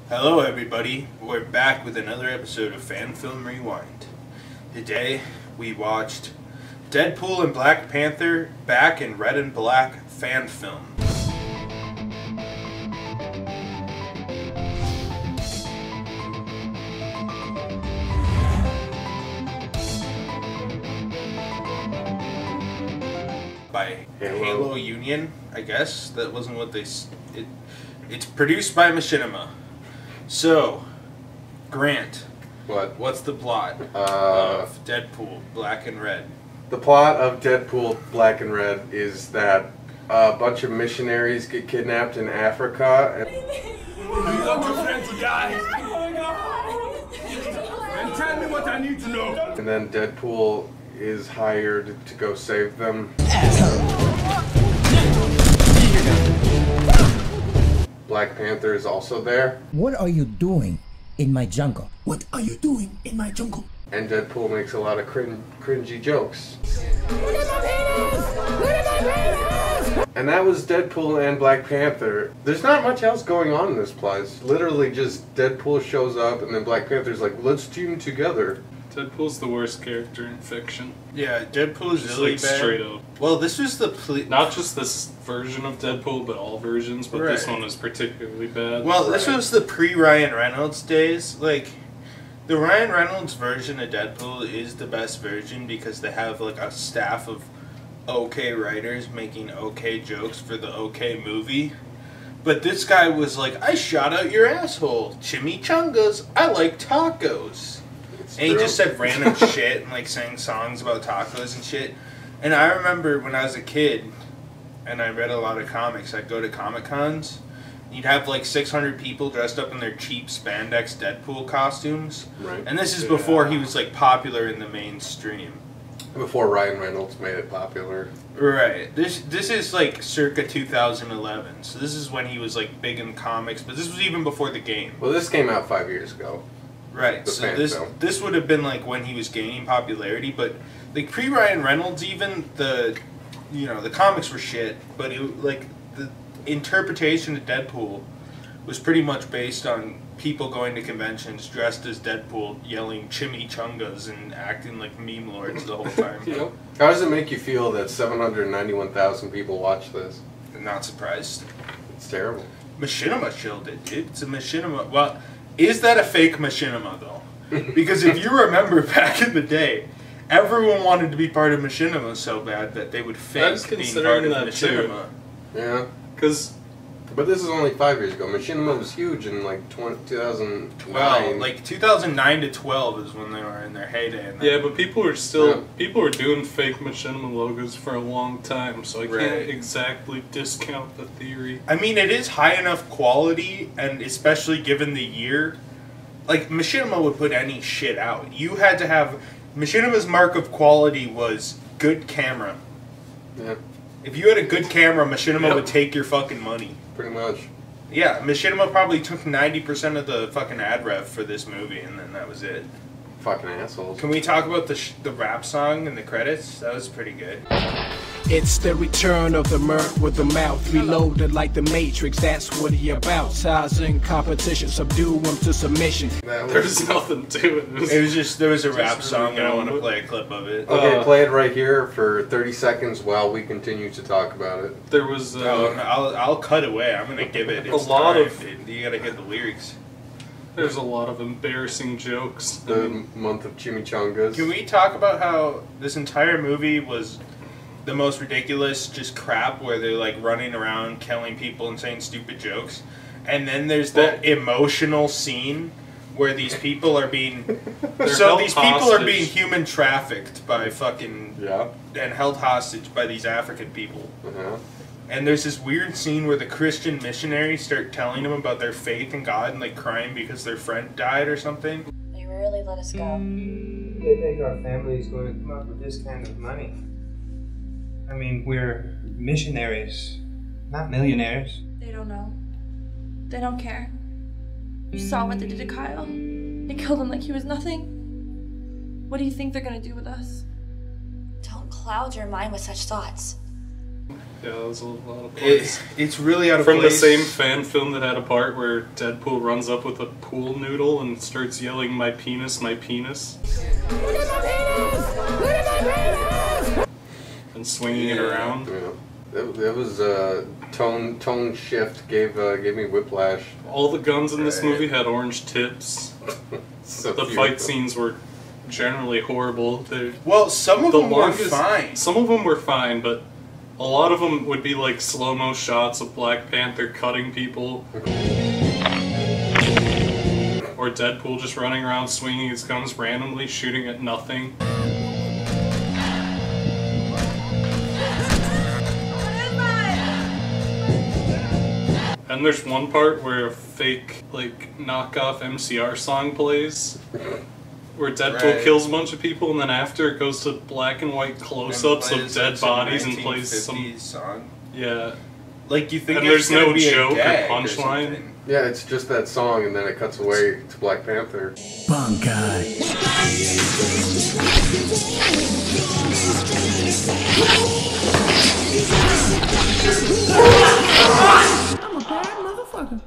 Hello everybody, we're back with another episode of Fan Film Rewind. Today we watched Deadpool and Black Panther back in red and black fan film. By Halo Union, I guess. That wasn't what they... It's produced by Machinima. So, Grant. What? What's the plot of Deadpool, Black and Red? The plot of Deadpool, Black and Red is that a bunch of missionaries get kidnapped in Africa. Do you want your friend to die? And tell me what I need to know. And then Deadpool is hired to go save them. Black Panther is also there. What are you doing in my jungle? What are you doing in my jungle? And Deadpool makes a lot of cringy jokes. And that was Deadpool and Black Panther. There's not much else going on in this plot. It's literally just Deadpool shows up and then Black Panther's like, let's team together. Deadpool's the worst character in fiction. Yeah, Deadpool is Just really like bad. straight up. Well, this was the... Not just this version of Deadpool, but all versions, but this Right. one is particularly bad. Well, this was the pre-Ryan Reynolds days. Like, the Ryan Reynolds version of Deadpool is the best version because they have, like, a staff of okay writers making okay jokes for the okay movie. But this guy was like, I shot out your asshole. Chimichangas. I like tacos. And he just said random shit and, like, sang songs about tacos and shit. And I remember when I was a kid and I read a lot of comics, I'd go to Comic-Cons. You'd have, like, 600 people dressed up in their cheap spandex Deadpool costumes. Right. And this is before he was, like, popular in the mainstream. Before Ryan Reynolds made it popular. Right. This is, like, circa 2011. So this is when he was, like, big in comics. But this was even before the game. Well, this came out 5 years ago. Right, The so fan film. this would have been like when he was gaining popularity, but like pre-Ryan Reynolds, even the comics were shit, but the interpretation of Deadpool was pretty much based on people going to conventions dressed as Deadpool, yelling chimichangas and acting like meme lords the whole time. How does it make you feel that 791,000 people watch this? I'm not surprised. It's terrible. Machinima chilled it, dude. It's a Machinima. Well, is that a fake Machinima, though? Because if you remember back in the day, everyone wanted to be part of Machinima so bad that they would fake being part of Machinima. Yeah. But this is only 5 years ago. Machinima was huge in like 2009. Well, like 2009 to 12 is when they were in their heyday. And Yeah, but people were doing fake Machinima logos for a long time, so I can't exactly discount the theory. I mean, it is high enough quality, and especially given the year, like Machinima would put any shit out. You had to have Machinima's mark of quality was good camera. Yeah. If you had a good camera, Machinima would take your fucking money. Pretty much. Yeah, Machinima probably took 90% of the fucking ad rev for this movie, and then that was it. Fucking assholes. Can we talk about the rap song in the credits? That was pretty good. It's the return of the merc with the mouth reloaded like the Matrix. That's what he about. Size in competition, subdue him to submission. There's nothing to it. There was a rap just song, and I want to really play a clip of it. Okay, play it right here for 30 seconds while we continue to talk about it. There was I'll cut away. I'm gonna give it its lot time, of- dude. You gotta get the lyrics. there's a lot of embarrassing jokes. The month of chimichangas. Can we talk about how this entire movie was the most ridiculous just crap where they're like running around killing people and saying stupid jokes, and then there's that emotional scene where these people are being being human trafficked by fucking and held hostage by these African people. And there's this weird scene where the Christian missionaries start telling them about their faith in God and like crying because their friend died or something. They rarely let us go. They think our family is going to come up with this kind of money. I mean, we're missionaries, not millionaires. They don't know. They don't care. You saw what they did to Kyle. They killed him like he was nothing. What do you think they're gonna do with us? Don't cloud your mind with such thoughts. Yeah, that was a lot of place. It's really out of From place. the same fan film that had a part where Deadpool runs up with a pool noodle and starts yelling, "My penis, my penis." Look at my penis! Look at my penis! And swinging it around. Yeah. That was tone shift gave me whiplash. All the guns in this movie had orange tips. So The cute. fight scenes were generally horrible. Well, some of them were fine. Some of them were fine, but a lot of them would be like slow-mo shots of Black Panther cutting people. Or Deadpool just running around swinging his guns randomly, shooting at nothing. And there's one part where a fake, like, knockoff MCR song plays. Where Deadpool kills a bunch of people, and then after it goes to black and white close-ups of dead bodies and plays some song. Yeah. Like, you think and it's there's no be a joke or gag punchline. Yeah, it's just that song, and then it cuts away to Black Panther. Bunkai. I'm a bad motherfucker.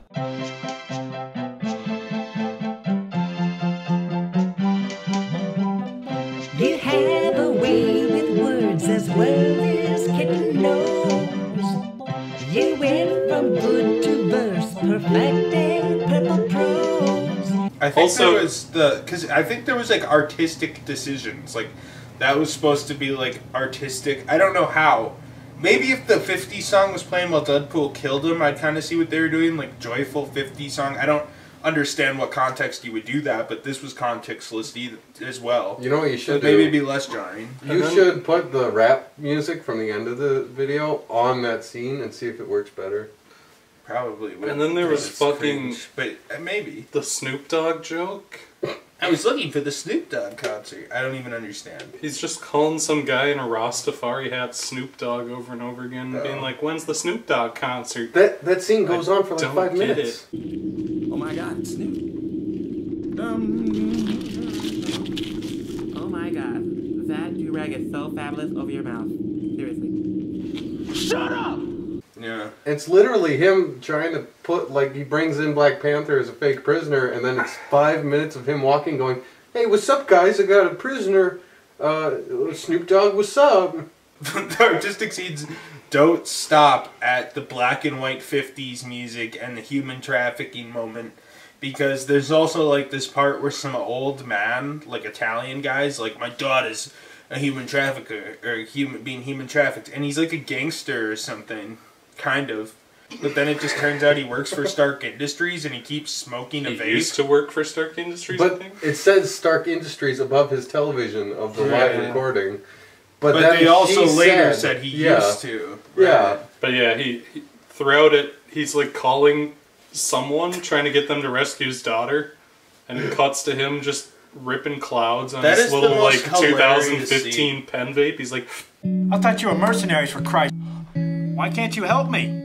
You have a way with words as well as kitten knows. You went from good to verse, perfect and purple prose. I think there was because I think there was like artistic decisions, like that was supposed to be like artistic. I don't know how. Maybe if the 50s song was playing while Deadpool killed him, I'd kind of see what they were doing, like joyful 50s song. I don't understand what context you would do that, but this was contextless as well. You know what you should do? Maybe it'd be less jarring. You should put the rap music from the end of the video on that scene and see if it works better. Probably would. And then there was fucking... cringe, but maybe. The Snoop Dogg joke. I was looking for the Snoop Dogg concert. I don't even understand. He's just calling some guy in a Rastafari hat Snoop Dogg over and over again, being like, "When's the Snoop Dogg concert?" That scene goes on for like 5 minutes. Oh my god, Snoop. Oh my god, that do-rag is so fabulous over your mouth. Seriously. Shut up! Yeah. It's literally him trying to put, like, he brings in Black Panther as a fake prisoner, and then it's 5 minutes of him walking going, "Hey, what's up, guys? I got a prisoner. Snoop Dogg, what's up?" The artistic scenes don't stop at the black and white 50s music and the human trafficking moment, because there's also like this part where some old man, like Italian guys, like, "My daughter's a human trafficker," or being human trafficked, and he's like a gangster or something, kind of. But then it just turns out he works for Stark Industries and he keeps smoking a vape. He used to work for Stark Industries, I But think. it says Stark Industries above his television of the live recording. But then they also he later said he used to. Right? Yeah. But yeah, he throughout it, he's like calling someone, trying to get them to rescue his daughter, and it cuts to him just ripping clouds on That this is the little most like hilarious 2015 scene. pen vape. He's like, I thought you were mercenaries, for Christ. Why can't you help me?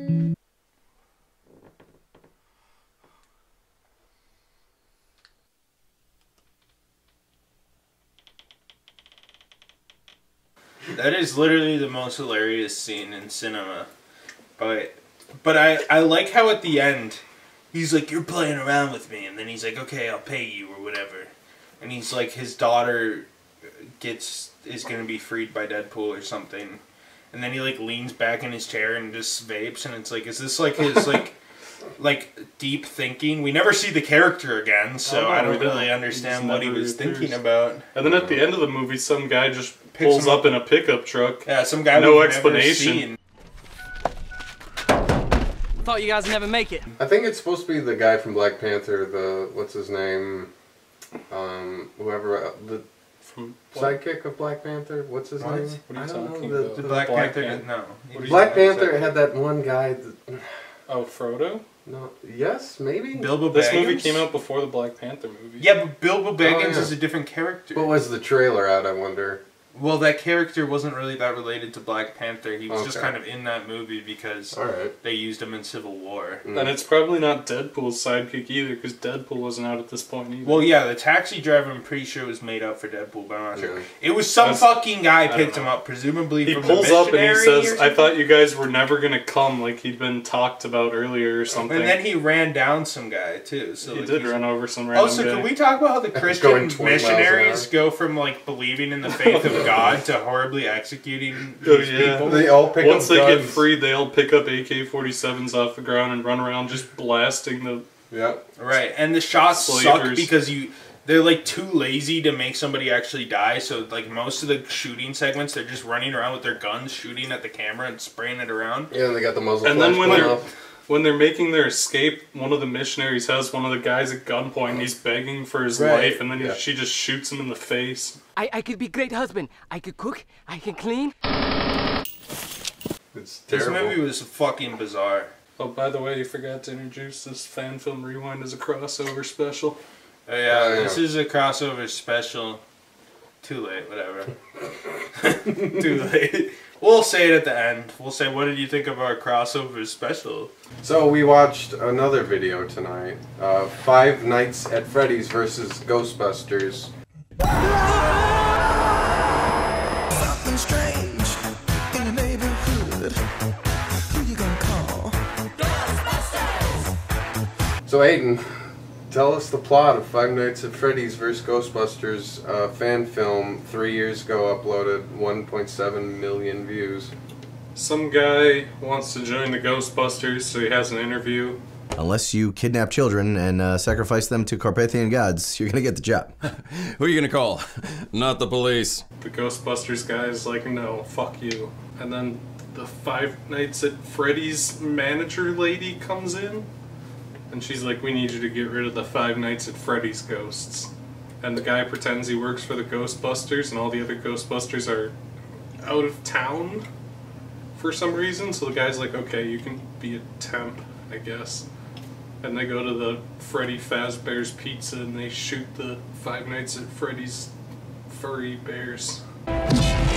That is literally the most hilarious scene in cinema. But I like how at the end, he's like, "You're playing around with me," and then he's like, "Okay, I'll pay you," or whatever. And he's like, his daughter is gonna be freed by Deadpool or something. And then he like leans back in his chair and just vapes, and it's like, is this like his like deep thinking? We never see the character again, so I don't really understand what he was thinking about. And then at the end of the movie, some guy just pulls up in a pickup truck. Yeah, some guy no we've explanation. never seen. Thought you guys would never make it. I think it's supposed to be the guy from Black Panther, what's his name? Whoever, the sidekick of Black Panther, what's his name? What are you I don't talking know, about? The Black Panther, no. Black Panther had that one guy. Oh, Frodo? No, yes, maybe? Bilbo Baggins? This movie came out before the Black Panther movie. Yeah, but Bilbo Baggins yeah. is a different character. What was the trailer out, I wonder? Well, that character wasn't really that related to Black Panther. He was just kind of in that movie because they used him in Civil War. And it's probably not Deadpool's sidekick either, because Deadpool wasn't out at this point either. Well, yeah, the taxi driver, I'm pretty sure, was made up for Deadpool, but I'm not sure. It was some fucking guy picked him up, presumably he from pulls the up and he missionary says, "I thought you guys were never gonna come," like he'd been talked about earlier or something. And then he ran down some guy too. So he like, did run over some random Also, guy. can we talk about how the Christian missionaries go from like believing in the faith of God to horribly executing these people? They all pick Once up they guns. get freed, they all pick up AK-47s off the ground and run around just blasting the. Yep. Right, and the shots suck Slavers. because they're like too lazy to make somebody actually die. So like most of the shooting segments, they're just running around with their guns, shooting at the camera and spraying it around. Yeah, and they got the muzzle. And then flash when they're making their escape, one of the missionaries has one of the guys at gunpoint. And he's begging for his life, and then she just shoots him in the face. I could be a great husband. I could cook. I can clean. It's This terrible. movie was fucking bizarre. Oh, by the way, you forgot to introduce this Fan Film Rewind as a crossover special. Oh yeah, this is a crossover special. Too late, whatever. Too late. We'll say it at the end. We'll say, what did you think of our crossover special? So we watched another video tonight. Five Nights at Freddy's versus Ghostbusters. Something strange in the neighborhood. Who you gonna call? Ghostbusters! So Aiden, tell us the plot of Five Nights at Freddy's vs. Ghostbusters fan film 3 years ago, uploaded 1.7 million views. Some guy wants to join the Ghostbusters, so he has an interview. Unless you kidnap children and sacrifice them to Carpathian gods, you're gonna get the job. Who are you gonna call? Not the police. The Ghostbusters guy is like, no, fuck you. And then the Five Nights at Freddy's manager lady comes in, and she's like, we need you to get rid of the Five Nights at Freddy's ghosts. And the guy pretends he works for the Ghostbusters, and all the other Ghostbusters are out of town for some reason, so the guy's like, okay, you can be a temp, I guess. And they go to the Freddy Fazbear's Pizza and they shoot the Five Nights at Freddy's furry bears. And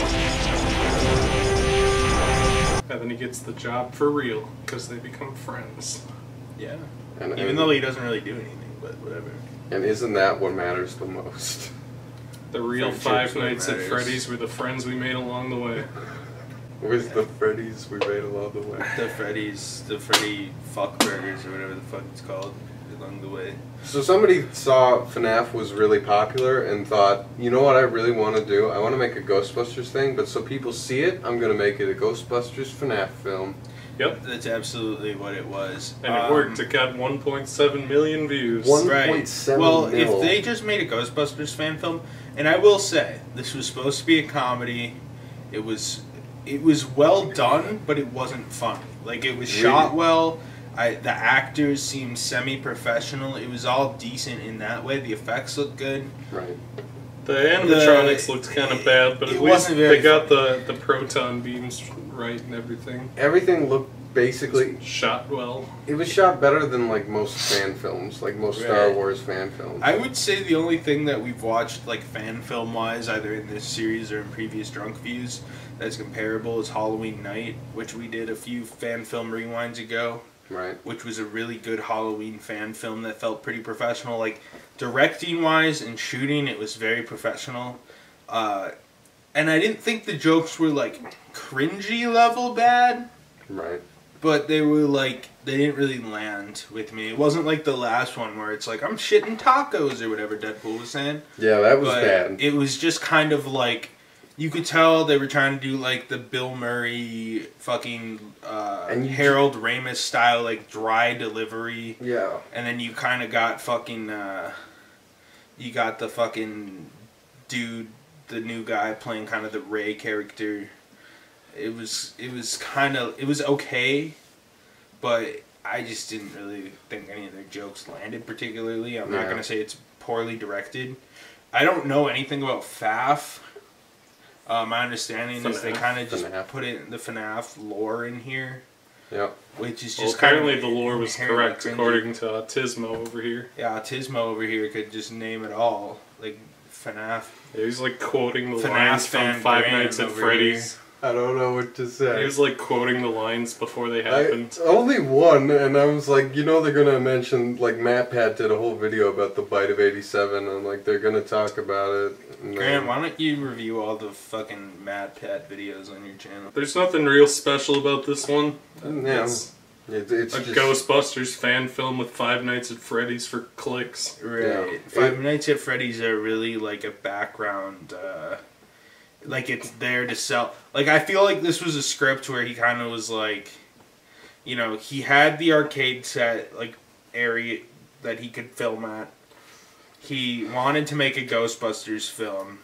then he gets the job for real, because they become friends. Yeah. And Even though he doesn't really do anything, but whatever. And isn't that what matters the most? The real Friendship's Five what Nights at matters. Freddy's were the friends we made along the way. Where's the Freddy's we made along the way? The Freddy fuck burgers or whatever the fuck it's called along the way. So somebody saw FNAF was really popular and thought, you know what I really want to do? I want to make a Ghostbusters thing, but so people see it, I'm going to make it a Ghostbusters FNAF film. Yep. That's absolutely what it was. And it worked. It got 1.7 million views. Well, if they just made a Ghostbusters fan film, and I will say, this was supposed to be a comedy, it was well done, but it wasn't funny. Like, it was shot well. The actors seemed semi-professional. It was all decent in that way. The effects looked good. Right. The animatronics looked kind of bad, but at least they got the proton beams right and everything. Everything looked basically shot well. It was shot better than like most fan films, like most Star Wars fan films. I would say the only thing that we've watched, like fan film wise, either in this series or in previous Drunk Views, that's comparable is Halloween Night, which we did a few fan film rewinds ago. Right. Which was a really good Halloween fan film that felt pretty professional. Like, directing wise and shooting, it was very professional. And I didn't think the jokes were like cringy level bad. Right. But they were like, they didn't really land with me. It wasn't like the last one where it's like, I'm shitting tacos or whatever Deadpool was saying. Yeah, that was But bad. It was just kind of like, you could tell they were trying to do like the Bill Murray fucking Harold Ramis style, like dry delivery. Yeah. And then you kind of got fucking, you got the fucking dude, the new guy playing kind of the Ray character. It was okay, but I just didn't really think any of their jokes landed particularly. I'm not going to say it's poorly directed. I don't know anything about FAF. My understanding is they kind of just put it the FNAF lore in here. Yep. Which is Well, just apparently kind the lore was correct according to Autismo over here. Yeah, Autismo over here could just name it all. Like FNAF. He was like quoting the FNAF lines from fan Five Graham Nights at over Freddy's. I don't know what to say. He was like quoting the lines before they happened. Only one, and I was like, you know, they're gonna mention, like, MatPat did a whole video about the Bite of 87, and like they're gonna talk about it. And, Graham, why don't you review all the fucking MatPat videos on your channel? There's nothing real special about this one. Yeah. It's it's a just Ghostbusters fan film with Five Nights at Freddy's for clicks. Right. Yeah. Five Nights at Freddy's are really like a background, like it's there to sell. Like I feel like this was a script where he kind of was like, you know, he had the arcade set like area that he could film at. He wanted to make a Ghostbusters film.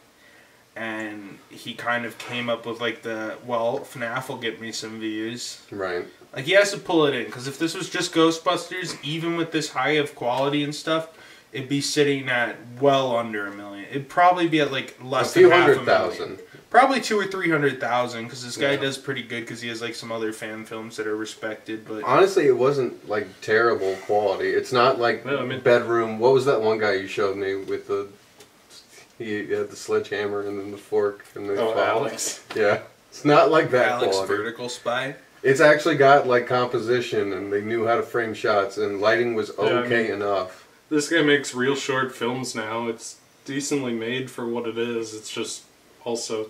And he kind of came up with like FNAF will get me some views. Right. Like he has to pull it in, because if this was just Ghostbusters, even with this high of quality and stuff, it'd be sitting at well under 1 million. It'd probably be at like less than half a million. Probably 200,000 or 300,000, because this guy does pretty good, because he has like some other fan films that are respected. But honestly, it wasn't like terrible quality. It's not like Bedroom. What was that one guy you showed me with the? He had the sledgehammer and then the fork and the Alex. Yeah, it's not like that Alex quality. Vertical Spy. It's actually got like composition, and they knew how to frame shots, and lighting was okay enough. This guy makes real short films now. It's decently made for what it is. It's just also...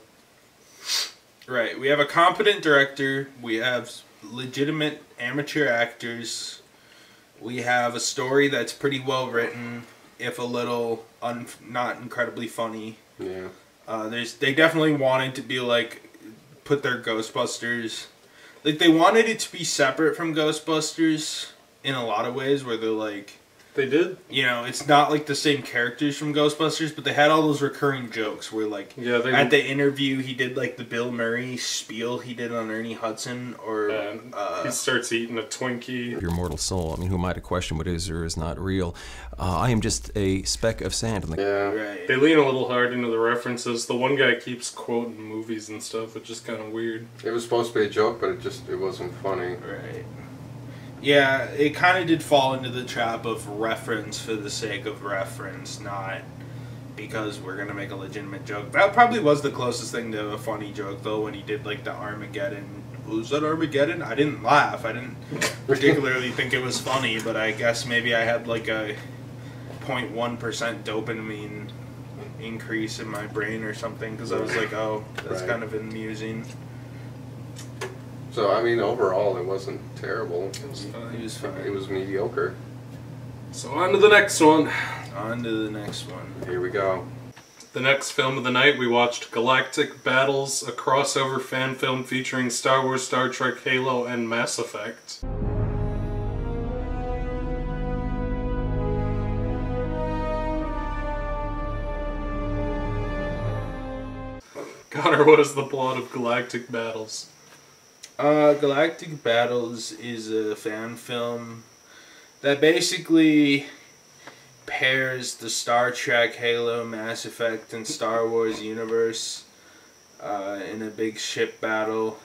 Right. We have a competent director. We have legitimate amateur actors. We have a story that's pretty well written, if a little not incredibly funny. Yeah. They definitely wanted to be like, put their Ghostbusters... Like, they wanted it to be separate from Ghostbusters in a lot of ways, where they're like... They did? You know, it's not like the same characters from Ghostbusters, but they had all those recurring jokes where, like, at the interview, he did, like, the Bill Murray spiel he did on Ernie Hudson, or... he starts eating a Twinkie. Your mortal soul, I mean, who am I to question what is or is not real? I am just a speck of sand. Right. They lean a little hard into the references. The one guy keeps quoting movies and stuff, which is kind of weird. It was supposed to be a joke, but it wasn't funny. Right. Yeah, it kind of did fall into the trap of reference for the sake of reference, not because we're going to make a legitimate joke. That probably was the closest thing to a funny joke, though, when he did, like, the Armageddon. Was that Armageddon? I didn't laugh. I didn't particularly think it was funny, but I guess maybe I had, like, a 0.1% dopamine increase in my brain or something, because I was like, oh, that's kind of amusing. So, I mean, overall, it wasn't terrible. It was fine. It was fine. It was mediocre. So, on to the next one. On to the next one. Here we go. The next film of the night, we watched Galactic Battles, a crossover fan film featuring Star Wars, Star Trek, Halo, and Mass Effect. Connor, what is the plot of Galactic Battles? Galactic Battles is a fan film that basically pairs the Star Trek, Halo, Mass Effect, and Star Wars universe in a big ship battle.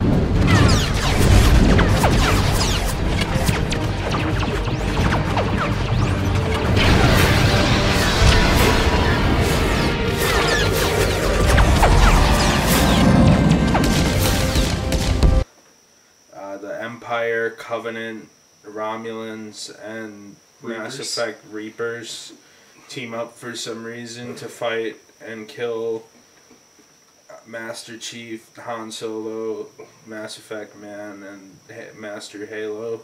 The Empire, Covenant, Romulans, and Mass Effect Reapers team up for some reason to fight and kill Master Chief, Han Solo, Mass Effect Man, and Master Halo.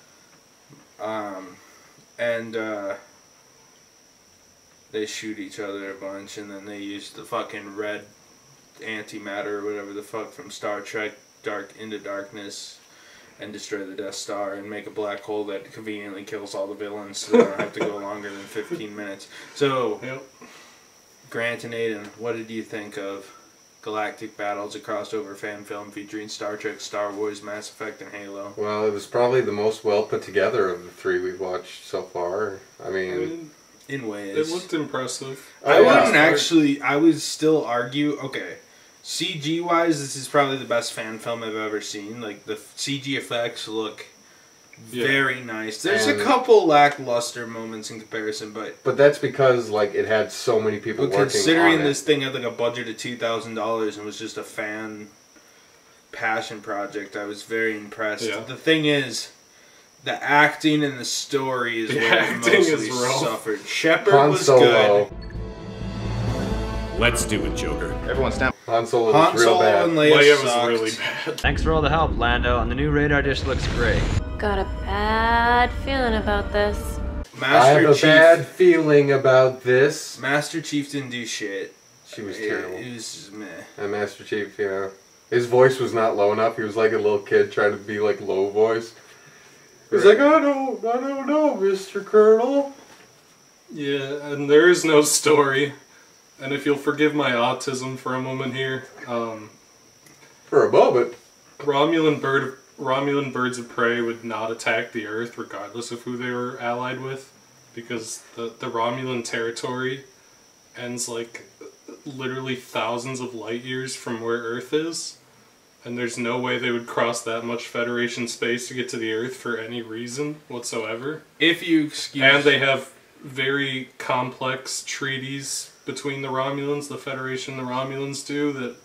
They shoot each other a bunch, and then they use the fucking red antimatter or whatever the fuck from Star Trek Into Darkness and destroy the Death Star and make a black hole that conveniently kills all the villains, so they don't have to go longer than 15 minutes. So, Grant and Aiden, what did you think of Galactic Battles, a crossover fan film featuring Star Trek, Star Wars, Mass Effect, and Halo? Well, it was probably the most well put together of the three we've watched so far. I mean in ways. It looked impressive. I would still argue, okay, CG-wise, this is probably the best fan film I've ever seen. Like, the CG effects look very nice. There's And- a couple lackluster moments in comparison, But that's because like it had so many people working considering on it. this thing had like a budget of $2,000 and was just a fan passion project, I was very impressed. Yeah. The thing is, the acting and the story is The where it acting mostly is rough. suffered. Shepard Han was Solo. good. Let's do it, Joker. Everyone stand. Han Solo Han was real Solo bad. and Leia Leia sucked. was really bad. Thanks for all the help, Lando, and the new radar dish looks great. Got a bad feeling about this. I have a bad feeling about this. Master Chief didn't do shit. She was terrible. It was meh. And Master Chief, you know, his voice was not low enough. He was like a little kid trying to be like low voice. He's like, I don't know, Mr. Colonel. Yeah, and there is no story. And if you'll forgive my autism for a moment here, for a moment, Romulan birds of prey would not attack the Earth regardless of who they were allied with, because the Romulan territory ends like literally thousands of light years from where Earth is, and there's no way they would cross that much Federation space to get to the Earth for any reason whatsoever. If you excuse... And they have very complex treaties between the Romulans, the Federation and the Romulans do, that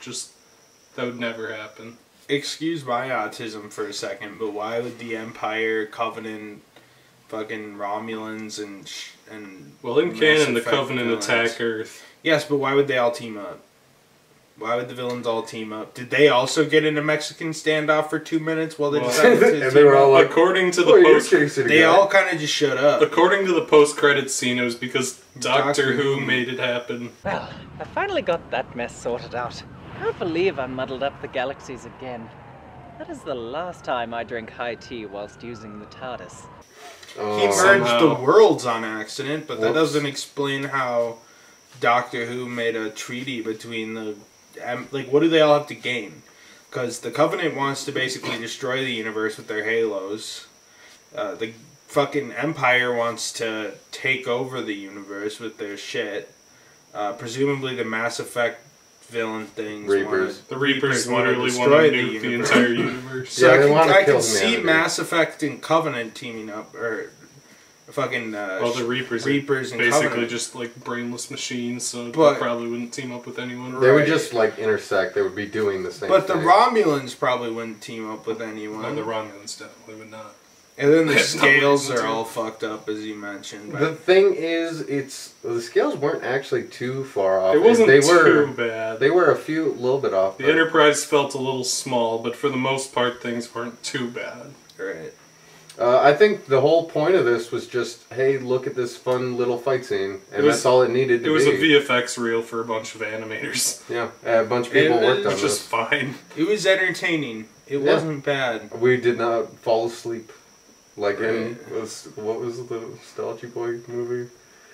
would never happen. Excuse my autism for a second, but why would the Empire, Covenant, fucking Romulans, and well, in Mass canon, the Effect Covenant villains- attack Earth. Yes, but why would they all team up? Why would the villains all team up? Did they also get in a Mexican standoff for 2 minutes while they decided to And they were all like, according to the "Oh, you're post, chasing a They guy." all kind of just showed up. according to the post-credits scene, it was because Doctor Doctor Who Who. made it happen. Well, I finally got that mess sorted out. I can't believe I muddled up the galaxies again. That is the last time I drank high tea whilst using the TARDIS. He merged Somehow. the worlds on accident, but that Whoops. doesn't explain how Doctor Who made a treaty between the... like, what do they all have to gain? Because the Covenant wants to basically destroy the universe with their halos. The fucking Empire wants to take over the universe with their shit. Presumably the Mass Effect villain things Reapers. The Reapers wanna literally destroy want to the nuke the universe. entire universe. So Yeah, I they can, wanna I kill can see humanity. Mass Effect and Covenant teaming up, or fucking Well, the Reapers are and basically Covenant. just like brainless machines, so But- they probably wouldn't team up with anyone. They would Right. just like intersect. They would be doing the same But the thing. Romulans probably wouldn't team up with anyone. No, the Romulans definitely would not. And then the They have no scales reason are to. all fucked up, as you mentioned. The But thing is, the scales weren't actually too far off. It wasn't they too were, bad. They were a little bit off. The but- Enterprise felt a little small, but for the most part, things weren't too bad. right. I think the whole point of this was just, hey, look at this fun little fight scene, and was- that's all it needed to It was be. a VFX reel for a bunch of animators, Yeah, a bunch of people It worked on was which is this. fine. It was entertaining. It Yeah. wasn't bad. We did not fall asleep. Like in, Right. what was the Nostalgia Boy movie?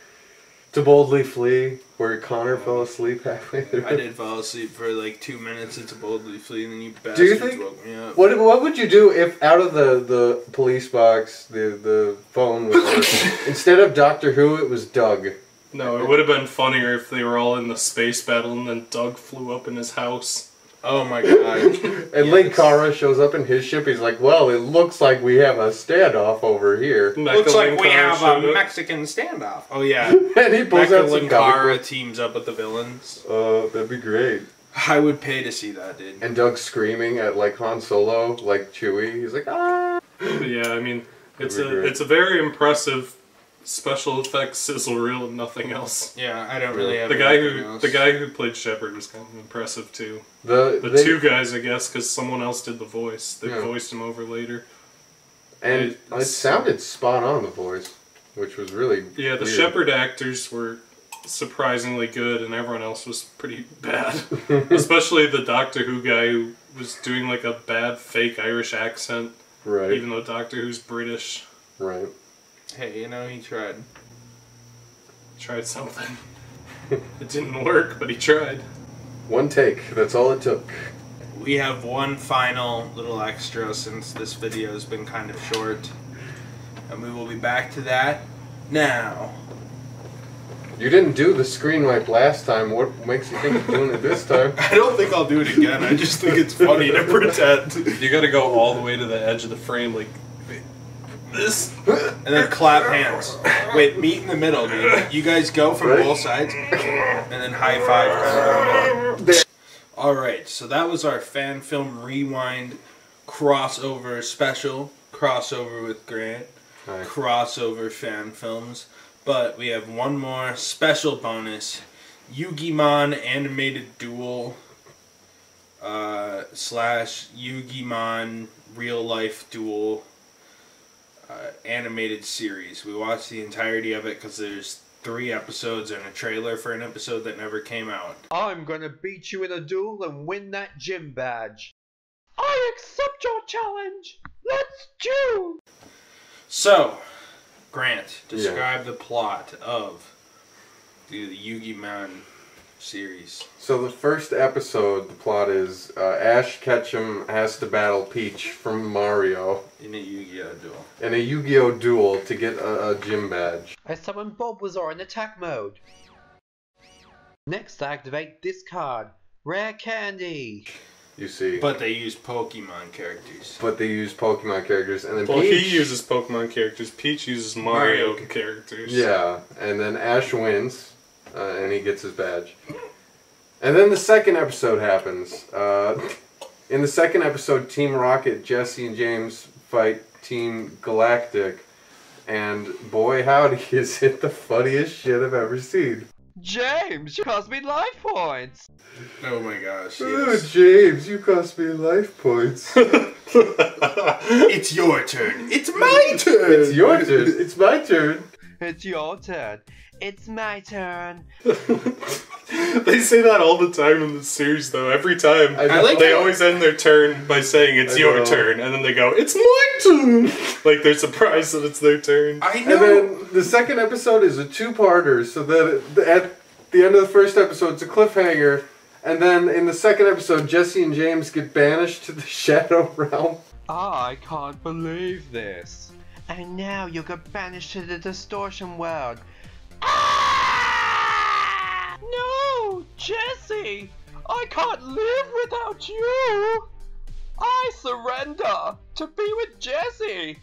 To Boldly Flee, where Connor fell asleep halfway through. I did fall asleep for like 2 minutes into Boldly Flee, and then you bastards Do you think? woke me up. What would you do if out of the police box, the phone was instead of Doctor Who, it was Doug? No, it would have been funnier if they were all in the space battle and then Doug flew up in his house. Oh my god. And Linkara shows up in his ship. He's like, "Well, it looks like we have a standoff over here." Looks like we have a showed up. Mexican standoff. Oh yeah. And he pulls out some comic Linkara book. teams up with the villains. That'd be great. I would pay to see that, dude. And Doug screaming at like Han Solo, like Chewie. He's like, "Ah!" But yeah, I mean, it's That'd be great. it's a very impressive special effects sizzle reel and nothing else. Yeah, I don't really have the guy anything who else. the guy who played Shepard was kind of impressive too. The two guys, I guess, because someone else did the voice. They Yeah. voiced him over later. And it sounded spot on, the voice, which was really Yeah, the weird. Shepard actors were surprisingly good, and everyone else was pretty bad. Especially the Doctor Who guy who was doing like a bad fake Irish accent, Right. even though Doctor Who's British. Right. Hey, you know, he tried. Tried something. It didn't work, but he tried. One take. That's all it took. We have one final little extra since this video has been kind of short. And we will be back to that now. You didn't do the screen wipe last time. What makes you think you're doing it this time? I don't think I'll do it again. I just think it's funny to pretend. You gotta go all the way to the edge of the frame, like this, and then clap hands. Wait, meet in the middle, dude. You guys go from both sides, and then high five kind of in the middle. Alright, so that was our Fan Film Rewind crossover special. Crossover with Grant. Right. Crossover fan films. But we have one more special bonus. Yu-Gi-Mon Animated Duel / Yu-Gi-Mon Real Life Duel animated series. We watched the entirety of it because there's 3 episodes and a trailer for an episode that never came out. I'm gonna beat you in a duel and win that gym badge. I accept your challenge. Let's duel. So, Grant, describe the plot of the Yu-Gi-Mon series. So the first episode, the plot is Ash Ketchum has to battle Peach from Mario in a Yu-Gi-Oh duel. In a Yu-Gi-Oh duel to get a gym badge. I summon Bulbasaur in attack mode. Next, activate this card. Rare Candy. You see. But they use Pokemon characters. And then well, Peach, he uses Pokemon characters. Peach uses Mario characters. Yeah, and then Ash wins, and he gets his badge. And then the second episode happens. In the second episode, Team Rocket, Jesse and James fight Team Galactic, and boy howdy, is it the funniest shit I've ever seen. James, you cost me life points. Oh my gosh. Oh, Yes. James, you cost me life points. It's your turn. It's my turn. It's your turn. It's my turn. It's your turn. It's my turn. They say that all the time in the series, though. Every time, they always end their turn by saying "It's your turn," and then they go, "It's my turn." Like they're surprised that it's their turn. I And then the second episode is a two-parter, so that at the end of the first episode, it's a cliffhanger, and then in the second episode, Jesse and James get banished to the Shadow Realm. I can't believe this. And now you'll get banished to the Distortion World. Ah! No, Jesse! I can't live without you! I surrender to be with Jesse!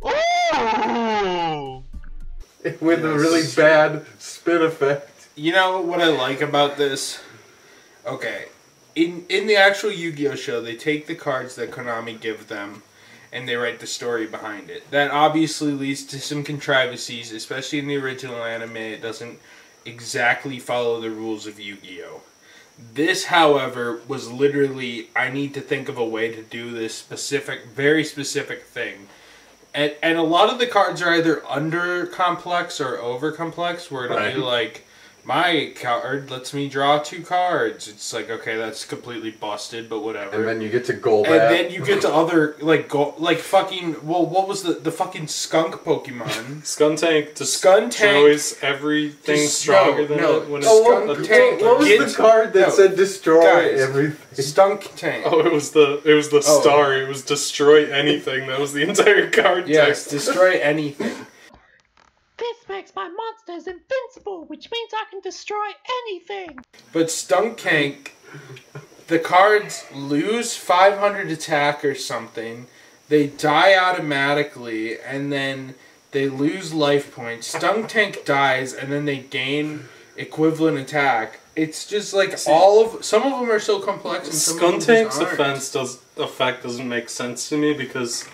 Oh! With a really bad spin effect. You know what I like about this? Okay, in the actual Yu-Gi-Oh show, they take the cards that Konami give them, and they write the story behind it. That obviously leads to some controversies, especially in the original anime. It doesn't exactly follow the rules of Yu-Gi-Oh! This, however, was literally, I need to think of a way to do this specific, very specific thing. And a lot of the cards are either under-complex or over-complex, where it'll be like, my card lets me draw 2 cards. It's like, okay, that's completely busted, but whatever. And then you get to Golbat. And then you get to other, like fucking, well, what was the fucking skunk Pokemon? Skuntank destroys everything stronger than it when it's what was the card that said destroy everything? Skunk Tank. Oh, it was the star. It was destroy anything. That was the entire card Yes, text. destroy anything. This makes my monsters invincible, which means I can destroy anything. But Skuntank, the cards lose 500 attack or something. They die automatically, and then they lose life points. Skuntank dies, and then they gain equivalent attack. It's just like some of them are so complex, and some of them Skuntank's just aren't. effect doesn't make sense to me because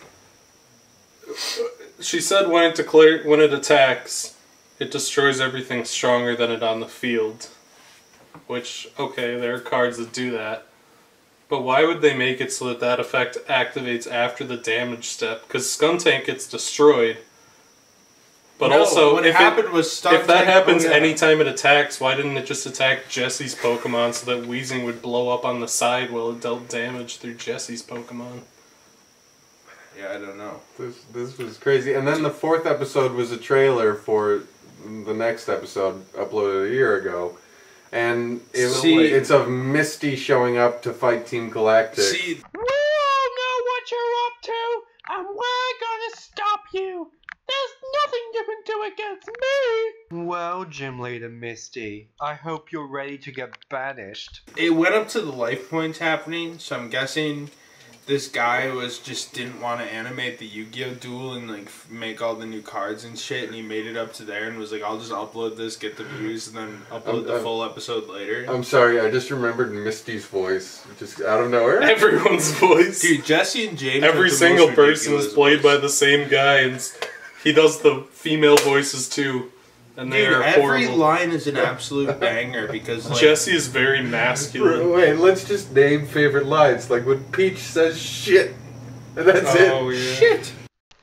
she said when it attacks, it destroys everything stronger than it on the field. Which, okay, there are cards that do that. But why would they make it so that effect activates after the damage step? Because Skuntank gets destroyed. But No, also, what if happened was if that Skuntank- happens oh, yeah. anytime it attacks, why didn't it just attack Jesse's Pokemon so that Weezing would blow up on the side while it dealt damage through Jesse's Pokemon? Yeah, I don't know. This was crazy. And then the fourth episode was a trailer for the next episode uploaded a year ago. And it's of Misty showing up to fight Team Galactic. We all know what you're up to, and we're gonna stop you. There's nothing you can do against me. Well, Gym Leader Misty, I hope you're ready to get banished. It went up to the life points happening, so I'm guessing this guy didn't want to animate the Yu-Gi-Oh duel and like make all the new cards and shit, and he made it up to there and was like, I'll just upload this, get the views, and then upload the full episode later. I'm sorry, I just remembered Misty's voice, just out of nowhere. Everyone's voice. Dude, Jesse and James. Every single person is played by the same guy, and he does the female voices too. And they Dude, are every horrible. line is an absolute banger because like, Jesse is very masculine. Wait, let's just name favorite lines. Like when Peach says shit. And that's it. Oh, yeah. Shit.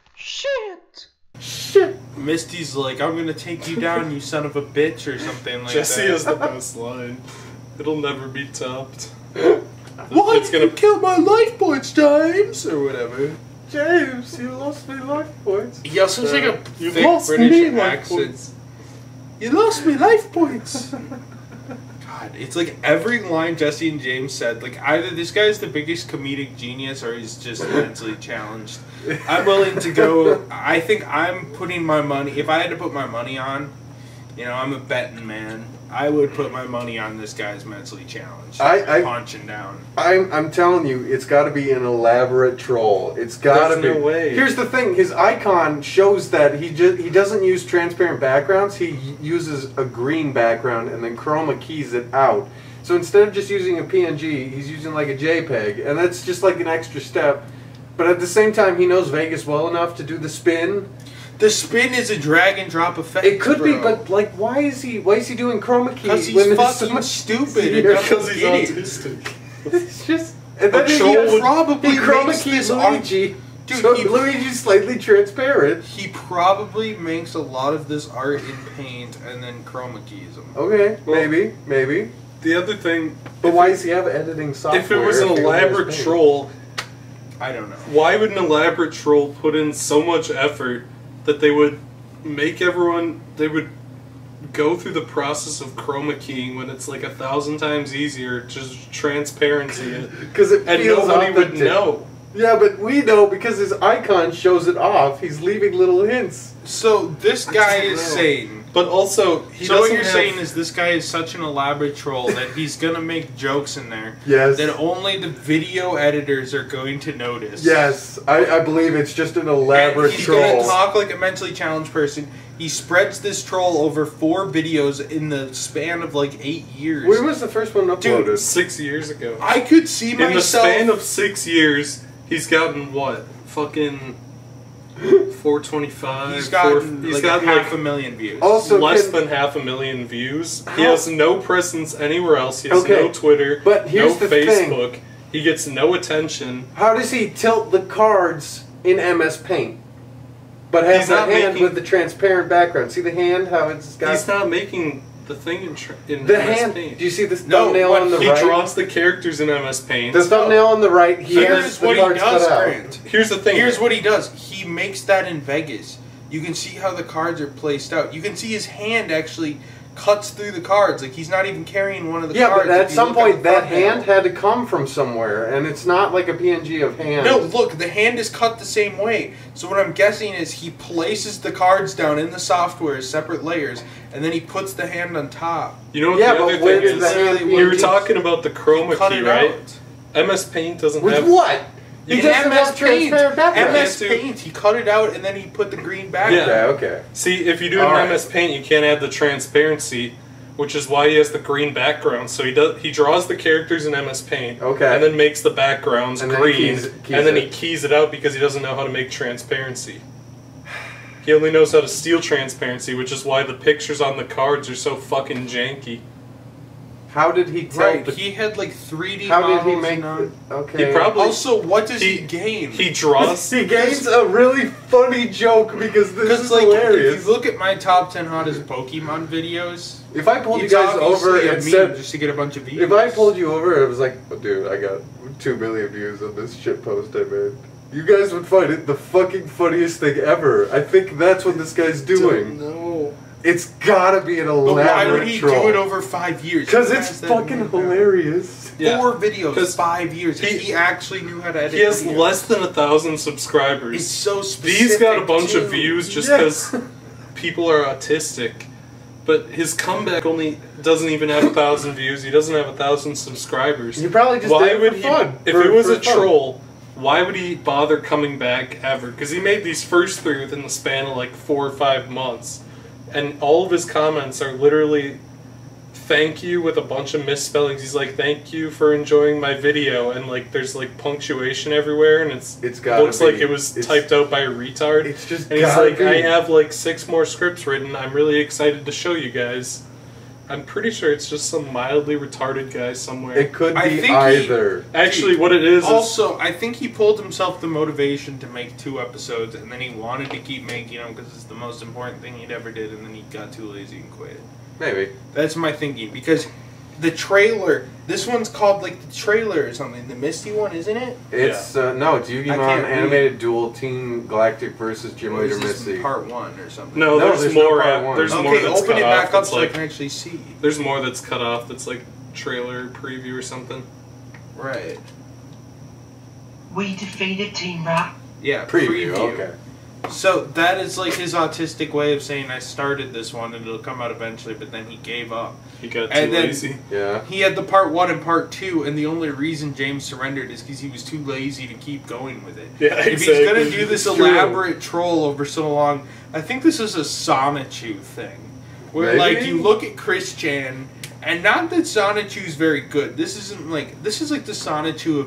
Shit. Shit. Misty's like, I'm gonna take you down, you son of a bitch, or something like Jesse that. is the best line. It'll never be topped. Why It's gonna kill my life points, James? Or whatever. James, you lost me life points. He also has like a You thick lost British me life accent. points. You lost me life points. God, it's like every line Jesse and James said, like either this guy's the biggest comedic genius or he's just mentally challenged. I'm willing to go. I think I'm putting my money. If I had to put my money on, you know, I'm a betting man. I would put my money on this guy's mentally challenged. Punching down. I'm telling you, it's got to be an elaborate troll. It's got to be. There's no way. Here's the thing: his icon shows that he doesn't use transparent backgrounds. He uses a green background and then chroma keys it out. So instead of just using a PNG, he's using like a JPEG, and that's just like an extra step. But at the same time, he knows Vegas well enough to do the spin. The spin is a drag and drop effect. It could be, bro. but like, why is he doing chroma keys? Because he's when there's fucking so much stupid. And Because he's idiot. autistic. It's just. And then A troll would probably he chroma makes keys this art- Luigi. Dude, So he- Luigi's slightly transparent. He probably makes a lot of this art in paint and then chroma keys them. Okay, maybe. The other thing, But why does he have editing software? if it was an he only has elaborate paint? troll, I don't know. why would an elaborate troll put in so much effort that they would make everyone, they would go through the process of chroma keying when it's like 1,000 times easier, just transparency it, Because it and feels nobody would authentic. know. Yeah, but we know because his icon shows it off. He's leaving little hints. So this guy is sane. But also, he So what doesn't you're have, saying is this guy is such an elaborate troll that he's gonna make jokes in there Yes. that only the video editors are going to notice. Yes, I believe it's just an elaborate And he's troll. gonna talk like a mentally challenged person. He spreads this troll over 4 videos in the span of like 8 years. When was the first one uploaded? Dude, 6 years ago. I could see myself. In the span of 6 years, he's gotten what? Fucking 425. He's gotten he's like gotten half like a million views. Also, less can- than 500,000 views. He How- has no presence anywhere else. He has Okay, no Twitter, but here's no the thing. Facebook. He gets no attention. How does he tilt the cards in MS Paint? But has He's the not hand making- with the transparent background. See the hand? How it's got He's not making the thing in the MS hand. Paint. Do you see this No, thumbnail what on the He right? draws the characters in MS Paint. The thumbnail on the right. He Here's has the what he cards does, cut out. Grant. Here's the thing. Here's what he does. He makes that in Vegas. You can see how the cards are placed out. You can see his hand actually cuts through the cards. Like he's not even carrying one of the Yeah, cards. but at if you some look at point the that thumbnail. hand had to come from somewhere, and it's not like a PNG of hand. No, look, the hand is cut the same way. So what I'm guessing is he places the cards down in the software as separate layers, and then he puts the hand on top. You know what Yeah, the but other where thing did the hand is? We were PNG? talking about the chroma Cut key, it right? out. MS Paint doesn't With have what? He In doesn't MS have Paint, transparent background. MS Paint, he cut it out and then he put the green background. Yeah. Okay. See, if you do it All in right. MS Paint, you can't add the transparency, which is why he has the green background. So he draws the characters in MS Paint, Okay. and then makes the backgrounds And then green, keys and then it. he keys it out because he doesn't know how to make transparency. He only knows how to steal transparency, which is why the pictures on the cards are so fucking janky. How did he tell? Right, the- he had like 3D how did he models make? and Okay. He probably Also, what does he gain? he draws. He gains a really funny joke because this is like, hilarious. if you look at my top 10 hottest Pokemon videos, If I pulled you it's guys over obviously a and meme said, just to get a bunch of views. if I pulled you over, it was like, oh, dude, I got 2 million views on this shit post I made. You guys would find it the fucking funniest thing ever. I think that's what this guy's doing. No. It's gotta be an But elaborate why would he troll. do it over 5 years? Because He it's has that fucking in there. hilarious. Yeah. 4 videos, 'Cause 5 years. He actually knew how to edit. He has videos. less than 1,000 subscribers. It's so specific. He's got a bunch of too. views just Yeah. because people are autistic. But his comeback only doesn't even have 1,000 views. He doesn't have 1,000 subscribers. He probably just Why did it would for he? fun. If For- it was for a fun. troll, why would he bother coming back ever? Because he made these first 3 within the span of like 4 or 5 months. And all of his comments are literally thank you with a bunch of misspellings. He's like, thank you for enjoying my video. And like there's like punctuation everywhere and it's looks like it was typed out by a retard. It's just and he's like, I have like 6 more scripts written. I'm really excited to show you guys. I'm pretty sure it's just some mildly retarded guy somewhere. It could be either. Actually, what it is also, I think he pulled himself the motivation to make 2 episodes, and then he wanted to keep making them because it's the most important thing he'd ever did, and then he got too lazy and quit. Maybe. That's my thinking, because the trailer, this one's called like the trailer or something, the Misty one, isn't it? It's no, it's Yu-Gi-Oh! Animated Duel Team Galactic versus Gym Leader Misty. Part 1 or something. No, there's more. No part 1. There's more okay, that's open cut it off. back up That's so like, I can actually see. There's more that's cut off. That's like trailer preview or something. Right. We defeated Team Rat. Yeah, preview. Okay. So that is like his autistic way of saying I started this one and it'll come out eventually, but then he gave up. He got too lazy. Yeah. He had the part 1 and part 2, and the only reason James surrendered is because he was too lazy to keep going with it. Yeah, if he's gonna do this elaborate troll over so long, I think this is a Sonichu thing, where like you look at Chris Chan, and not that Sonichu's very good. This is like the Sonichu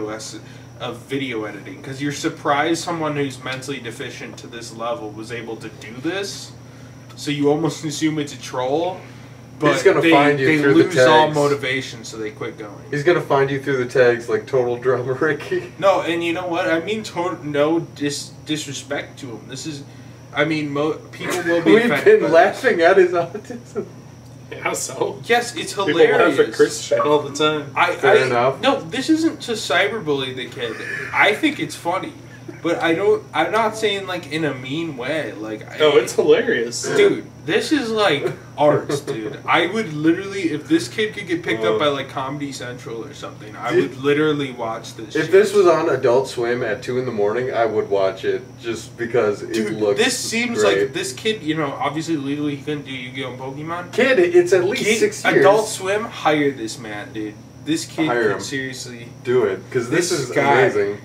of video editing, because you're surprised someone who's mentally deficient to this level was able to do this, so you almost assume it's a troll, but He's gonna find you through the lose all tags. motivation, so they quit going. He's gonna find you through the tags like Total Drama Ricky. No, and you know what? I mean, no disrespect to him. This is, I mean, people will be We've offended been by laughing at his autism. Yeah, so. Yes, it's People hilarious. laugh at Chris Chan all the time. Fair enough. No, this isn't to cyberbully the kid. I think it's funny, but I'm not saying like in a mean way. Like, it's hilarious, dude. This is like arts, dude. I would literally, if this kid could get picked up by like Comedy Central or something, I would literally watch this. If this was on Adult Swim at 2 in the morning, I would watch it just because it looks. This seems great. like this kid, you know, obviously legally he couldn't do Yu-Gi-Oh! And Pokemon. Kid, it's at least 6 years. Adult Swim, hire this man, dude. This kid Hire could him. seriously Do it, because this is guy- amazing.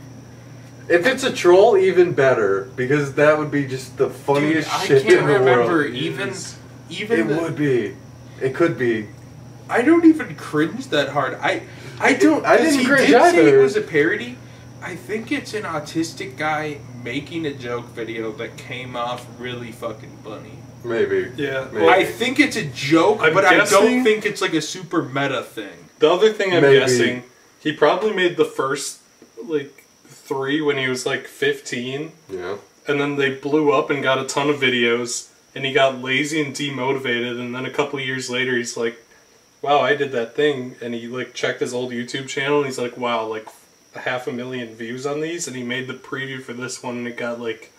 If it's a troll, even better, because that would be just the funniest shit I can't in the remember world. even It would be. It could be. I don't even cringe that hard. I don't. I 'cause didn't he cringe did say either. it was a parody. I think it's an autistic guy making a joke video that came off really fucking funny. Maybe. Yeah. Maybe. I think it's a joke, I'm but I guessing- don't think it's like a super meta thing. The other thing I'm Maybe. guessing, he probably made the first like 3 when he was like 15. Yeah. And then they blew up and got a ton of videos, and he got lazy and demotivated, and then a couple of years later he's like, wow, I did that thing, and he like checked his old YouTube channel and he's like, wow, like 500,000 views on these, and he made the preview for this one and it got like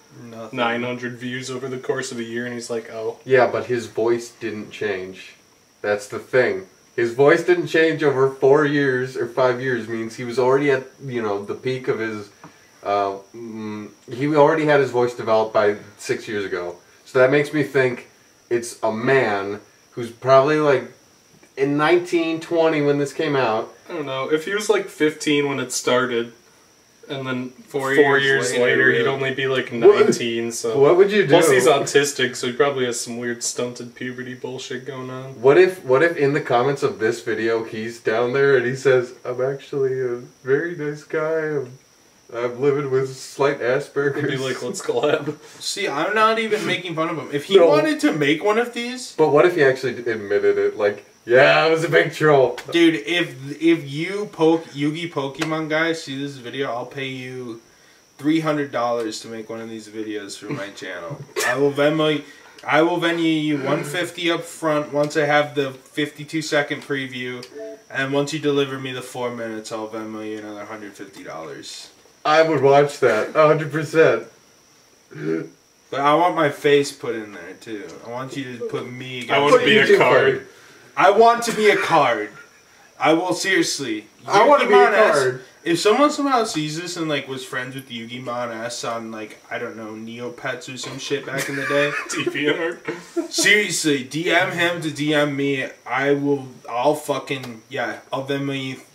900 views over the course of a year, and he's like, oh. Yeah, but his voice didn't change. That's the thing. His voice didn't change over 4 years or 5 years. Means he was already at the peak of his. He already had his voice developed by 6 years ago. So that makes me think it's a man who's probably like in 1920 when this came out. I don't know. If he was like 15 when it started, and then 4 4 years years later, later, he'd yeah. only be like 19, so... What would you do? Plus he's autistic, so he probably has some weird stunted puberty bullshit going on. What if in the comments of this video he's down there and he says, I'm actually a very nice guy, I'm living with slight Asperger's. He'd be like, let's collab. See, I'm not even making fun of him. If he wanted to make one of these, But what if he actually admitted it? Like, yeah, I was a big troll. dude, if you Yugi Pokemon guys see this video, I'll pay you $300 to make one of these videos for my channel. I will Venmo you $150 up front once I have the 52-second preview, and once you deliver me the 4 minutes, I'll Venmo you another $150. I would watch that, 100%. But I want my face put in there too. I want you to put me. I want to be a card. I want to be a card. I will seriously. I want to be a Yugimon S, card. If someone somehow sees this and like was friends with Yugimon S on like I don't know Neopets or some shit back in the day, DeviantArt. seriously, DM him to DM me. I'll fucking I'll Venmo you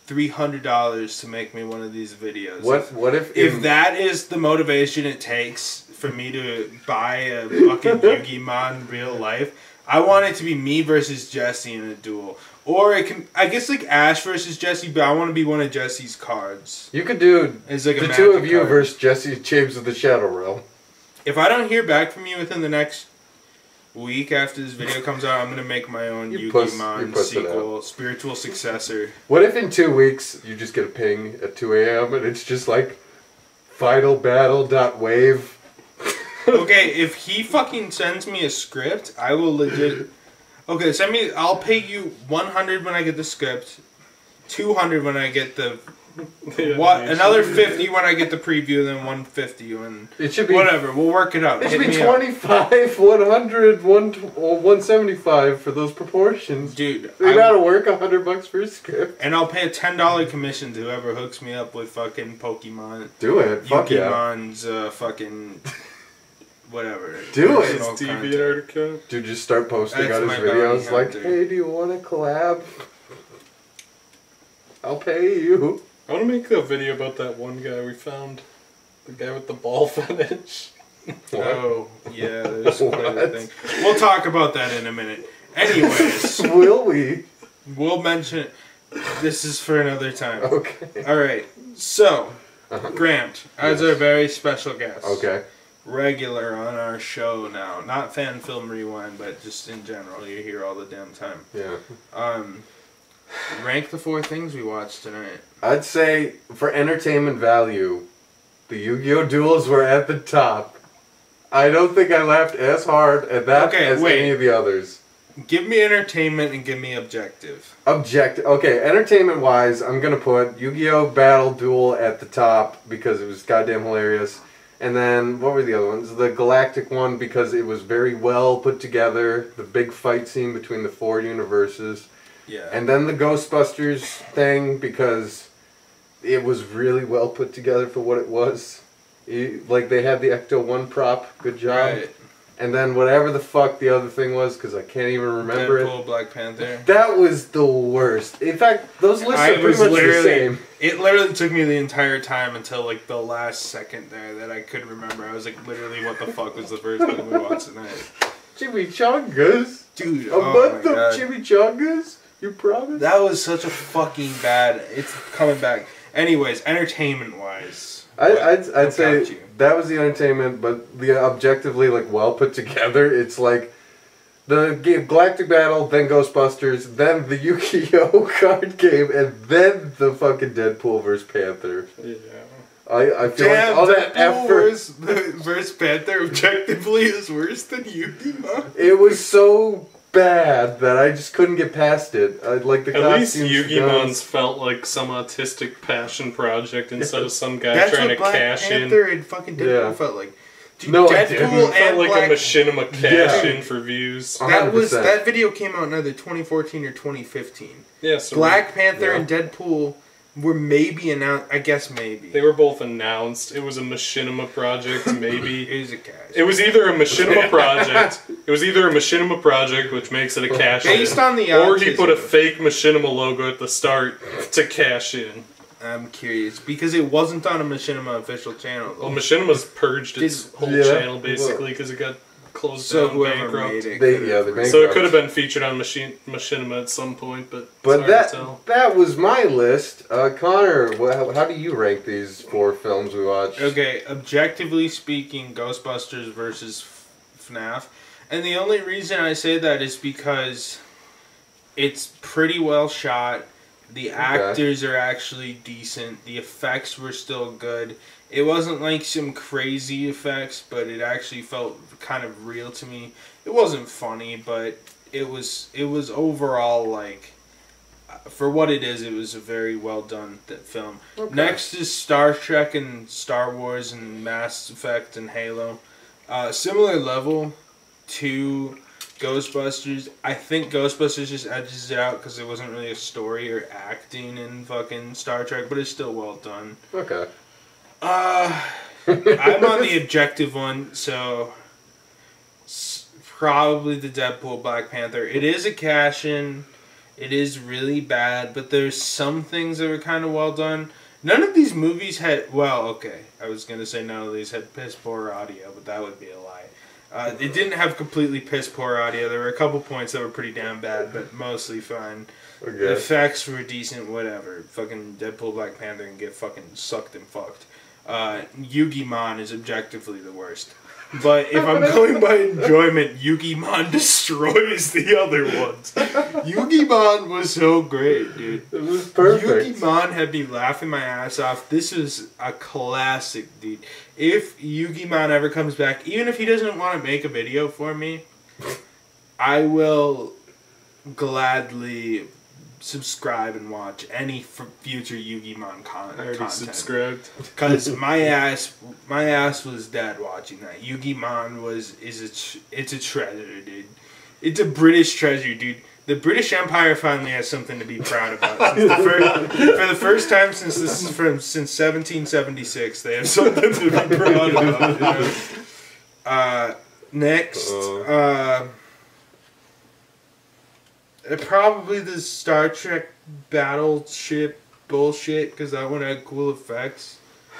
$300 to make me one of these videos. What if that is the motivation it takes for me to buy a fucking Yu-Gi-Oh in real life? I want it to be me versus Jesse in a duel. Or it can, I guess, like Ash versus Jesse, but I want to be one of Jesse's cards. You could do it's like the two of you versus Jesse James of the Shadow Realm. If I don't hear back from you within the next week after this video comes out, I'm going to make my own Yu-Gi-Oh sequel, spiritual successor. What if in 2 weeks you just get a ping at 2 a.m. and it's just like, finalbattle.wave? Okay, if he fucking sends me a script, I will legit... Okay, send me... I'll pay you 100 when I get the script, 200 when I get the... another 50 when I get the preview, then 150 when... It should be... Whatever, we'll work it out. It should be 25, 100, 175 for those proportions. Dude, we gotta work $100 for a script. And I'll pay a $10 commission to whoever hooks me up with fucking Pokemon. Do it. Fuck yeah. Pokemon's fucking... Whatever. Do it. Dude, just start posting on his videos like, hey, do you want to collab? I'll pay you. I want to make a video about that one guy we found. The guy with the ball fetish. Oh, yeah, there's quite a thing. We'll talk about that in a minute. Anyways. Will we? We'll mention it. This is for another time. Okay. Alright, so, Grant, as our very special guest. Okay. Regular on our show now. Not Fan Film Rewind, but just in general. You're here all the damn time. Yeah. Rank the 4 things we watched tonight. I'd say, for entertainment value, the Yu-Gi-Oh! Duels were at the top. I don't think I laughed as hard at that as any of the others. Give me entertainment and give me objective. Okay, entertainment-wise, I'm going to put Yu-Gi-Oh! Battle Duel at the top because it was goddamn hilarious. And then, what were the other ones? The Galactic one because it was very well put together. The big fight scene between the 4 universes. Yeah. And then the Ghostbusters thing because it was really well put together for what it was. Like, they had the Ecto-1 prop. Good job. Right. And then whatever the fuck the other thing was, because I can't even remember Deadpool, Black Panther. That was the worst. In fact, those lists are pretty much the same. It literally took me the entire time until like the last second there that I could remember. I was like, literally, what the fuck was the first thing we watched tonight? Chimichangas? Dude, a month of chimichangas? You promise? That was such a fucking bad... It's coming back. Anyways, entertainment-wise... I'd say that was the entertainment, but the objectively like well put together. It's like the game Galactic Battle, then Ghostbusters, then the Yu-Gi-Oh! Card game, and then the fucking Deadpool vs. Panther. Yeah. I feel like all that effort versus Panther objectively is worse than Yu-Gi-Oh! It was so bad that I just couldn't get past it. Like the At least costumes, Yu-Gi-Mon's felt like some autistic passion project instead of some guy That's trying what to Black cash Panther in. and fucking Deadpool felt like. Dude, No, it Deadpool didn't. It felt and like Black... a machinima cash in for views. That video came out in either 2014 or 2015. Yeah, so Black Panther and Deadpool were maybe announced. I guess maybe they were both announced. It was a machinima project, maybe. It was a cash. It was either a machinima project. It was either a machinima project, which makes it a cash based in, on the or he autism. put a fake machinima logo at the start to cash in. I'm curious because it wasn't on a Machinima official channel. Well, Machinima's purged its whole channel basically because it got closed down, bankrupt. So it could have been featured on Machinima at some point, but it's hard to tell. that was my list. Connor, how do you rank these 4 films we watched? Okay, objectively speaking, Ghostbusters versus FNAF, and the only reason I say that is because it's pretty well shot. The actors are actually decent. The effects were still good. It wasn't like some crazy effects, but it actually felt kind of real to me. It wasn't funny, but it was overall like, for what it is, it was a very well done film. Okay. Next is Star Trek and Star Wars and Mass Effect and Halo. Similar level to Ghostbusters. I think Ghostbusters just edges it out because it wasn't really a story or acting in fucking Star Trek, but it's still well done. Okay. I'm on the objective one, so probably the Deadpool Black Panther. It is a cash-in. It is really bad, but there's some things that were kind of well done. None of these movies had, well, okay, I was going to say none of these had piss poor audio, but that would be a lie. It didn't have completely piss poor audio. There were a couple points that were pretty damn bad, but mostly fine. Okay. The effects were decent, whatever. Fucking Deadpool, Black Panther can get fucking sucked and fucked. Yu-Gi-Man is objectively the worst. But if I'm going by enjoyment, Yu-Gi-Man destroys the other ones. Yu-Gi-Man was so great, dude. It was perfect. Yu-Gi-Man had me laughing my ass off. This is a classic, dude. If Yu-Gi-Man ever comes back, even if he doesn't want to make a video for me, I will gladly subscribe and watch any future Yu-Gi-Man content. Subscribed. Because my ass was dead watching that. Yu-Gi-Man it's a treasure, dude. It's a British treasure, dude. The British Empire finally has something to be proud about. For the first time since 1776, they have something to be proud about. You know? Next, probably the Star Trek battleship bullshit, because that one had cool effects.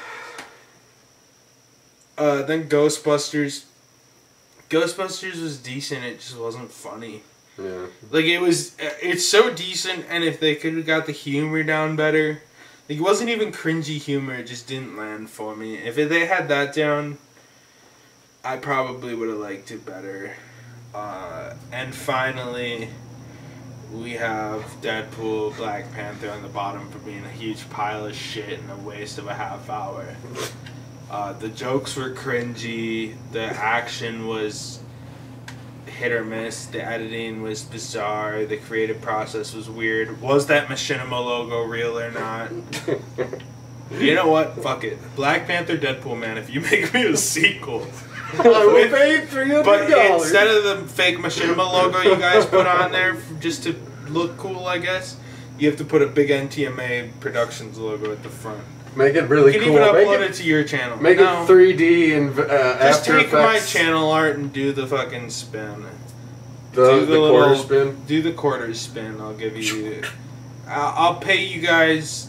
Then Ghostbusters. Ghostbusters was decent, it just wasn't funny. Yeah. Like, it's so decent, and if they could have got the humor down better. Like, it wasn't even cringy humor, it just didn't land for me. If they had that down, I probably would have liked it better. And finally, we have Deadpool, Black Panther on the bottom for being a huge pile of shit and a waste of a half hour. The jokes were cringy, the action was hit or miss, the editing was bizarre, the creative process was weird. Was that Machinima logo real or not? You know what? Fuck it. Black Panther, Deadpool, man, if you make me a sequel... I will pay $300. But instead of the fake Machinima logo you guys put on there just to look cool, I guess, you have to put a big NTMA Productions logo at the front. Make it really cool. You can even upload it to your channel. Make it 3D and just After take Effects. my channel art and do the fucking spin. The quarter spin? Do the quarter spin. I'll give you... I'll pay you guys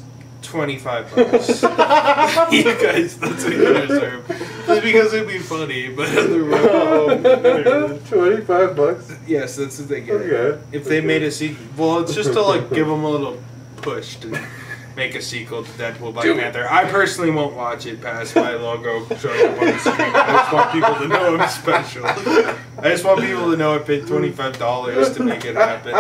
$25. You guys, that's what you deserve. Just because it'd be funny, but otherwise... $25? Yes, that's what they get. Okay. If they made a sequel... Well, it's just to, like, give them a little push to make a sequel to Deadpool Black Panther. I personally won't watch it past my logo showing up on the screen. I just want people to know I'm special. I just want people to know I paid $25 to make it happen.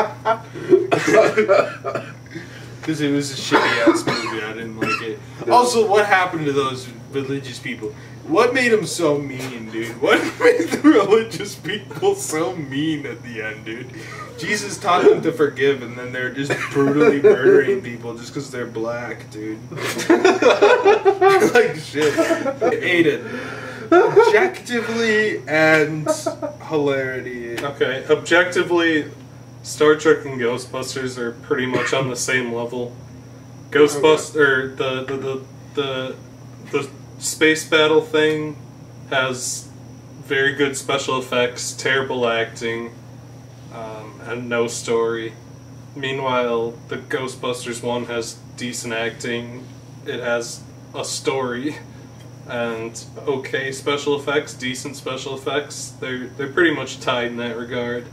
Because it was a shitty-ass movie. I didn't like it. Also, what happened to those religious people? What made them so mean, dude? What made the religious people so mean at the end, dude? Jesus taught them to forgive, and then they're just brutally murdering people just because they're black, dude. Like, shit. Aiden. Objectively and hilarity. Okay, objectively, Star Trek and Ghostbusters are pretty much on the same level. Ghostbusters, the space battle thing has very good special effects, terrible acting, and no story. Meanwhile, the Ghostbusters one has decent acting, it has a story, and okay special effects, decent special effects. They're pretty much tied in that regard.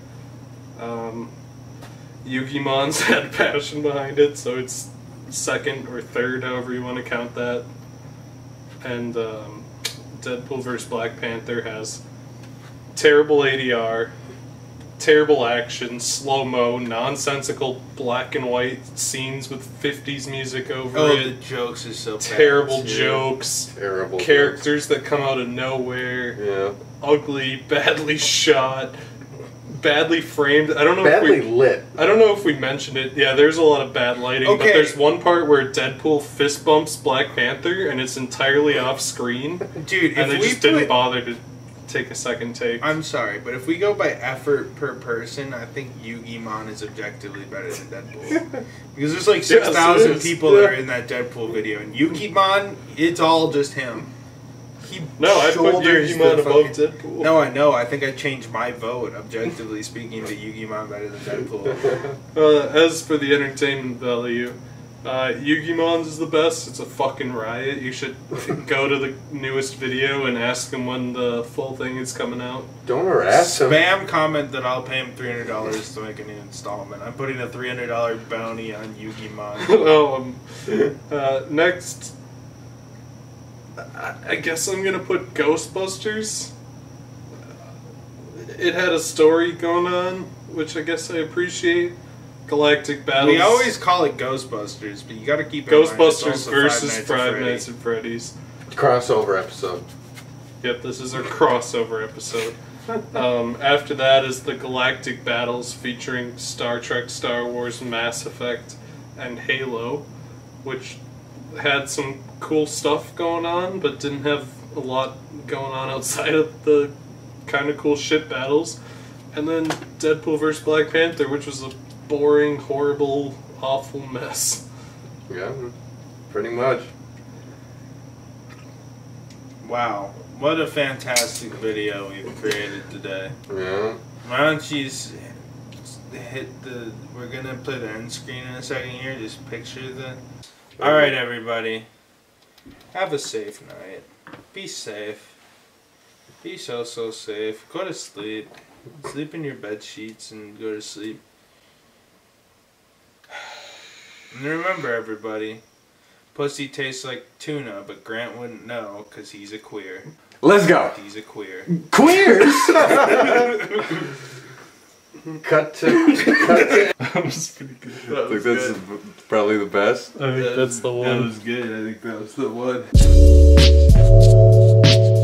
Yu-Gi-Mon's had passion behind it, so it's second or third, however you want to count that. And Deadpool vs. Black Panther has terrible ADR, terrible action, slow-mo, nonsensical black and white scenes with 50s music over it. The jokes are so bad. Terrible jokes. Terrible characters that come out of nowhere. Yeah. Ugly, badly shot, badly framed. I don't know Badly if we lit. I don't know if we mentioned it. Yeah, there's a lot of bad lighting, but there's one part where Deadpool fist bumps Black Panther and it's entirely off screen. Dude, and if they we just didn't bother to take a second take. I'm sorry, but if we go by effort per person, I think Yu-Gi-Man is objectively better than Deadpool. Because there's like 6,000 people that are in that Deadpool video, and Yu-Gi-Man, it's all just him. No, I put shoulders Yugimon the above fucking- Deadpool. No, I know. I think I changed my vote, objectively speaking, to Yugimon better than Deadpool. As for the entertainment value, Yugimon's is the best. It's a fucking riot. You should go to the newest video and ask him when the full thing is coming out. Don't harass him. Spam comment that I'll pay him $300 to make a new installment. I'm putting a $300 bounty on Yugimon. Next, I guess I'm gonna put Ghostbusters. It had a story going on, which I guess I appreciate. Galactic battles. We always call it Ghostbusters, but you gotta keep in mind it's Ghostbusters also versus Five Five Nights at Freddy's. Crossover episode. Yep, this is our crossover episode. After that is the Galactic Battles featuring Star Trek, Star Wars, Mass Effect, and Halo, which had some cool stuff going on, but didn't have a lot going on outside of the kind of cool shit battles. And then Deadpool vs. Black Panther, which was a boring, horrible, awful mess. Yeah, pretty much. Wow, what a fantastic video we've created today. Yeah. Why don't you hit the... We're gonna play the end screen in a second here, just picture the... Alright everybody, have a safe night. Be safe. Be so safe. Go to sleep. Sleep in your bed sheets and go to sleep. And remember everybody, pussy tastes like tuna, but Grant wouldn't know because he's a queer. Let's go. He's a queer. Queers? Cut to. That was pretty good. I think that's probably the best. I think that's the one. That was good. I think that was the one.